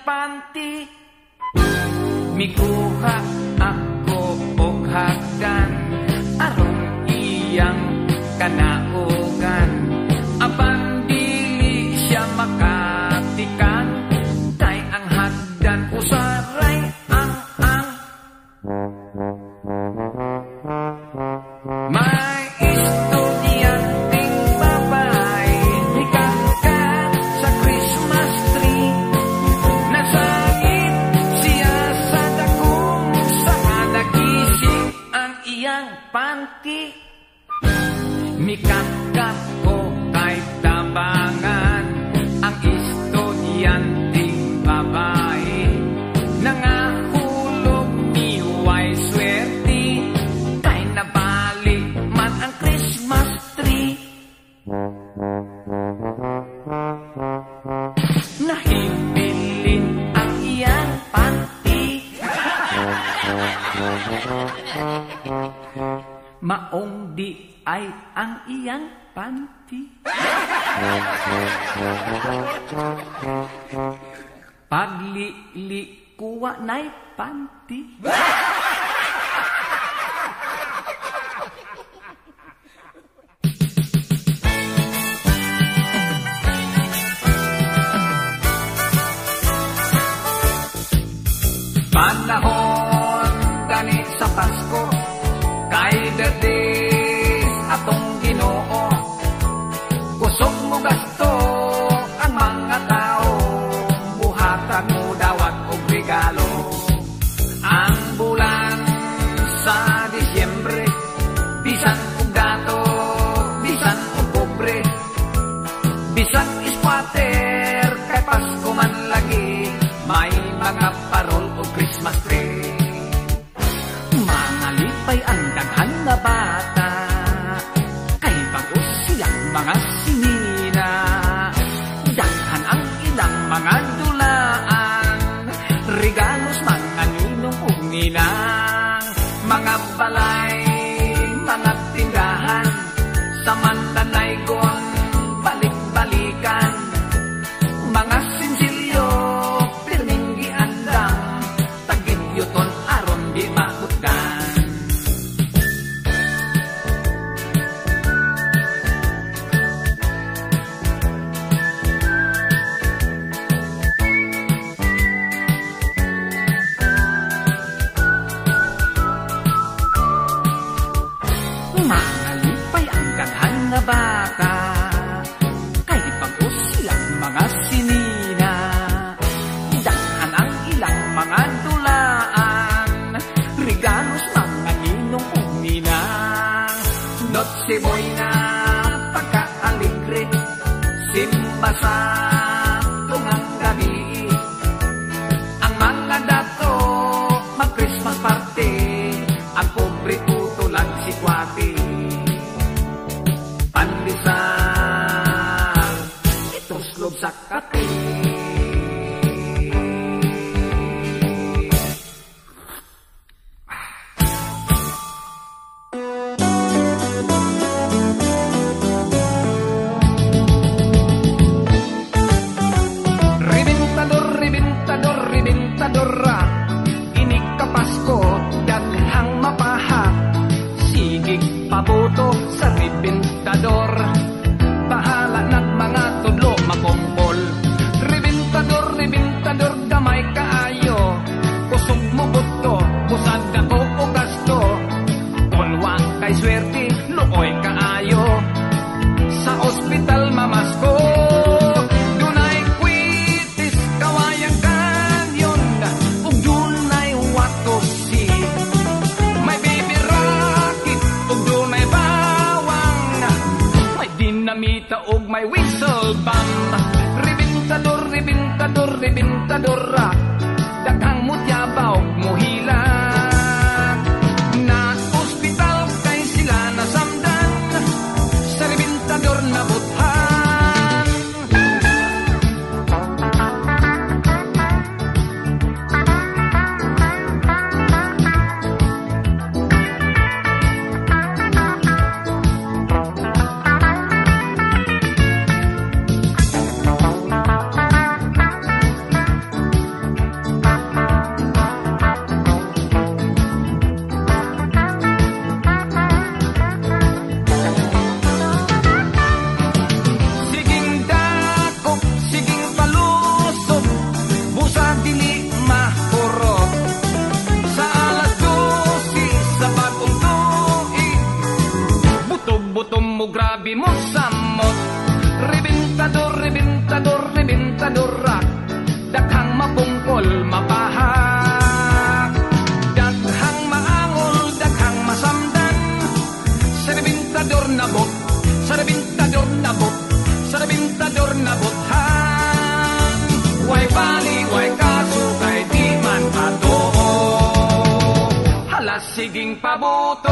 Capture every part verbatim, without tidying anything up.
panty. Mikuha ako og hagdan aron iyang kanaugan. Apan dili siya makatikan, tay ang hagdan usaray ang ang. May estudyanteng babae nagkangkat sa Christmas tree. Nasangit siya sa dakong saka nagising ang iyang panty. Mikangkat ko kay tabangan ang estudyanteng babae. Nangahulog ni way swerte, kay nabali man ang Christmas tree. Nahibilin ang iyang panty. Maong di ay ang iyang panty. Paglili kuwa na'y panty. Panahon gani sa Pasko, kay datis atong Ginoo. Kusog mo gasto ang mga tao, buhatan mo dawat og regalo. Ang bulan sa Disyembre, bisan og dato, bisan og pobre, bisan squatter, kay Pasko man lagi, may mga parol o Christmas tree. Mga lipay ang daghan na bata, kay bago silang mga sinina. Daghan ang ilang mga dulaan, regalos mga ninong ug ninang. Mga balay, mga tindahan, samantanaygon, balik-balikan. Mga sinsilyo, pirming giandang, tagid yuton aron di mahutdan. Mga lipay ang daghan na bata, kay bago silang mga sinina. Daghan ang ilang mga dulaan, regalos mga ninong ug ninang. Notse Buena, pagka-aligre, simba sa tungang gabi. Ang mga dato, mag-Christmas party, ang pobre tutulag si Kwati. Pandesal, ituslog sa kape. Ribintador, ribintador, ribintadora, ini ka Pasko, daghang mapaha. Sigig pabuto sa ribintador, bahala ng mga tudlo makumpol. Ribintador, ribintador, gamay kaayo, kusog mo buto, kusag ako o gasto. Kulwang kay swerte, luoy kaayo, sa ospital mamasko. Dunay kwitis, kawayang kanyon, rebintador daghang mapungkol mapahak, daghang maangol daghang masamdan, sa rebintador nabot, sa rebintador nabot, sa rebintador nabothan. Way bali way kaso kay di man patoo, halas siging pabuto.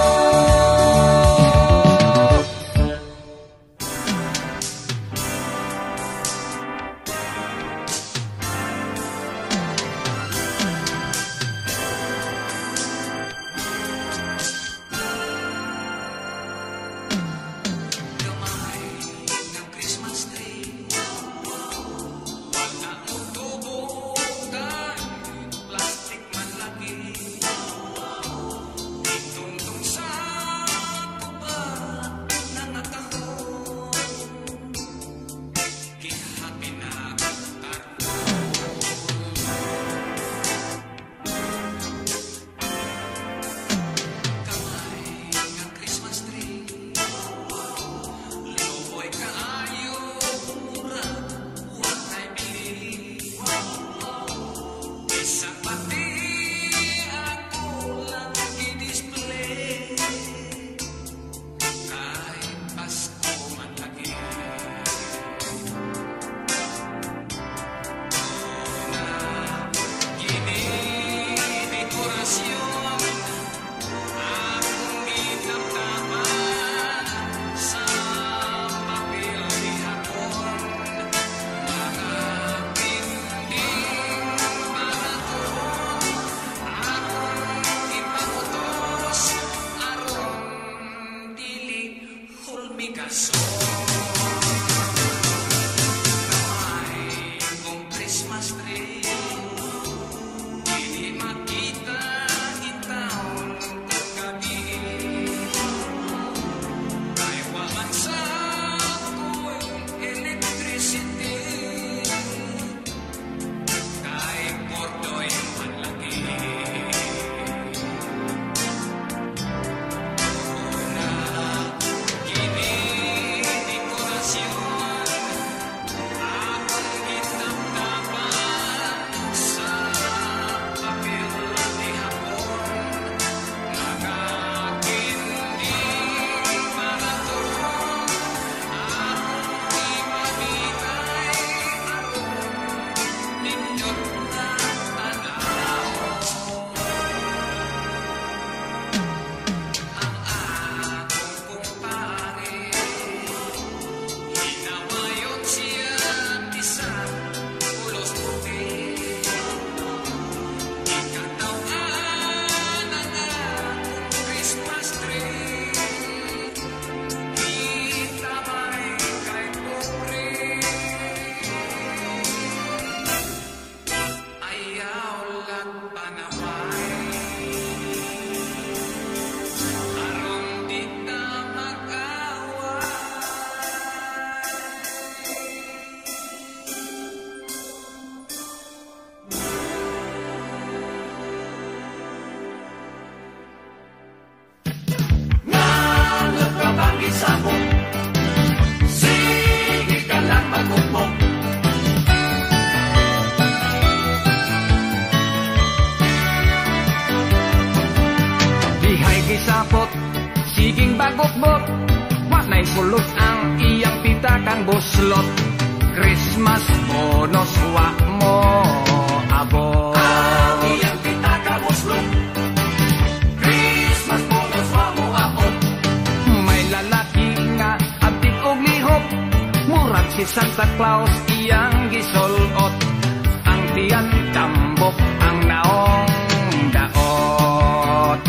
bagok-bok, wanay pulos ang iyang pitakang buslot. Christmas bonus wa mo abot. Ang iyang pitakang buslot, Christmas bonus wa mo abot. May lalaki nga abtik og lihok, murag si Santa Claus iyang gisulot. Ang tiyan tambok ang naong daot.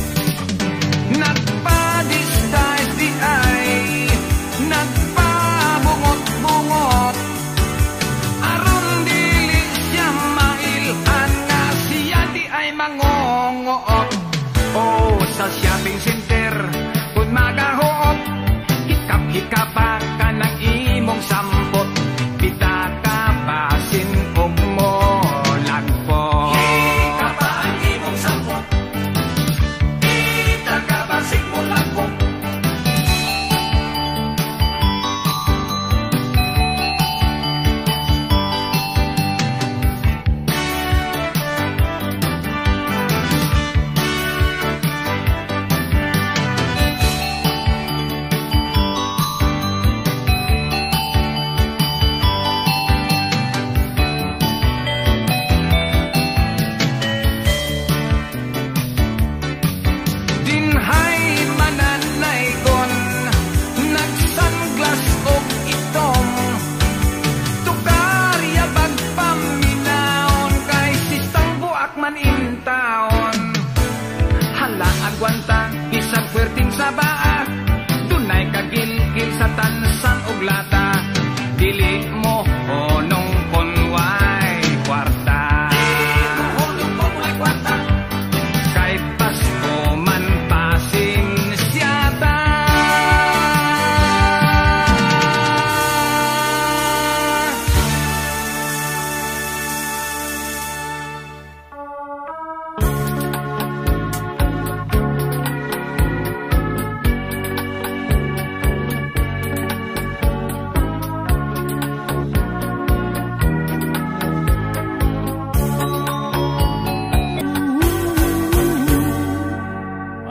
Nagpa-disguise di ay, nagpa-bungot-bungot, aron dili siya mailhan nga siya di ay mangongoot. O sa shopping center kung magahoot, hikap-hikapa ka ng imong sampot, pitaka basin og mo lagpo. Hikapa ang imong sampot, pitaka basin mo lagpo.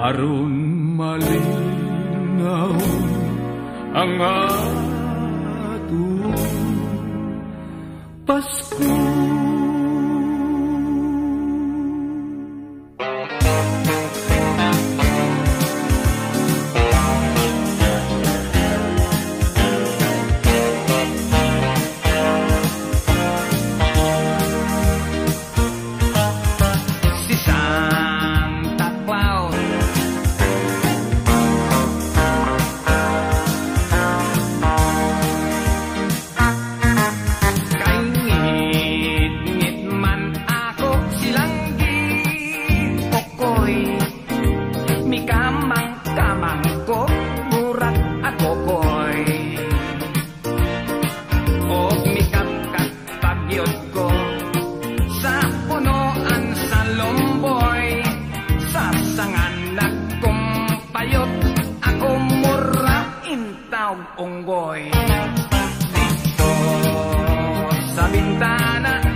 aron malinaw ang atong Pasko. Unggoy dito sa bintana